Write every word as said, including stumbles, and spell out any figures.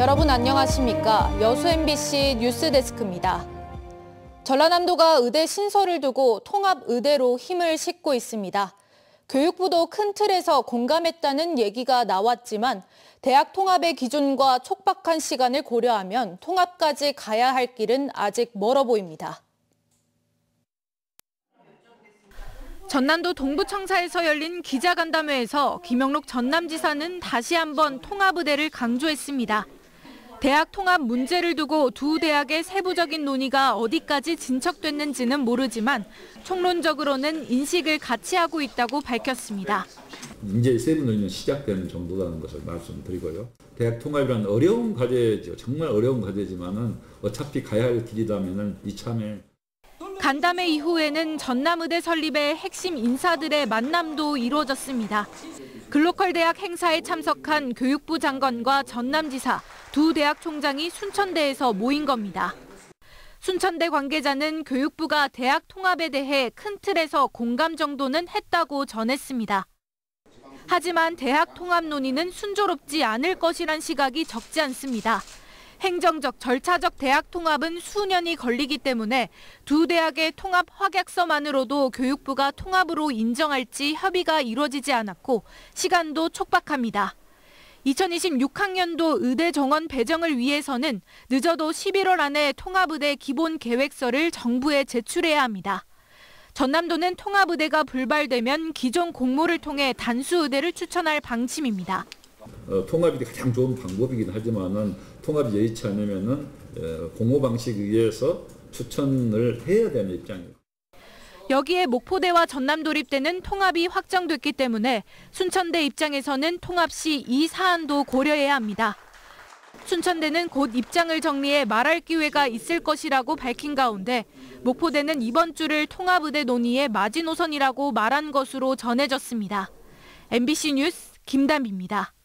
여러분 안녕하십니까? 여수 엠비씨 뉴스데스크입니다. 전라남도가 의대 신설을 두고 통합의대로 힘을 싣고 있습니다. 교육부도 큰 틀에서 공감했다는 얘기가 나왔지만 대학 통합의 기준과 촉박한 시간을 고려하면 통합까지 가야 할 길은 아직 멀어 보입니다. 전남도 동부청사에서 열린 기자간담회에서 김영록 전남지사는 다시 한번 통합의대를 강조했습니다. 대학 통합 문제를 두고 두 대학의 세부적인 논의가 어디까지 진척됐는지는 모르지만 총론적으로는 인식을 같이 하고 있다고 밝혔습니다. 이제 세부 논의는 시작되는 정도라는 것을 말씀드리고요. 대학 통합이란 어려운 과제죠. 정말 어려운 과제지만은 어차피 가야 할 길이라면은 이참에. 간담회 이후에는 전남의대 설립의 핵심 인사들의 만남도 이루어졌습니다. 글로컬 대학 행사에 참석한 교육부 장관과 전남지사, 두 대학 총장이 순천대에서 모인 겁니다. 순천대 관계자는 교육부가 대학 통합에 대해 큰 틀에서 공감 정도는 했다고 전했습니다. 하지만 대학 통합 논의는 순조롭지 않을 것이란 시각이 적지 않습니다. 행정적, 절차적 대학 통합은 수년이 걸리기 때문에 두 대학의 통합 확약서만으로도 교육부가 통합으로 인정할지 협의가 이루어지지 않았고 시간도 촉박합니다. 이천이십육 학년도 의대 정원 배정을 위해서는 늦어도 십일월 안에 통합의대 기본 계획서를 정부에 제출해야 합니다. 전남도는 통합의대가 불발되면 기존 공모를 통해 단수의대를 추천할 방침입니다. 어, 통합이 가장 좋은 방법이긴 하지만은 통합이 여의치 않으면은 어, 공모 방식에 의해서 추천을 해야 되는 입장이에요. 여기에 목포대와 전남도립대는 통합이 확정됐기 때문에 순천대 입장에서는 통합 시 이 사안도 고려해야 합니다. 순천대는 곧 입장을 정리해 말할 기회가 있을 것이라고 밝힌 가운데 목포대는 이번 주를 통합의대 논의의 마지노선이라고 말한 것으로 전해졌습니다. 엠비씨 뉴스 김담비입니다.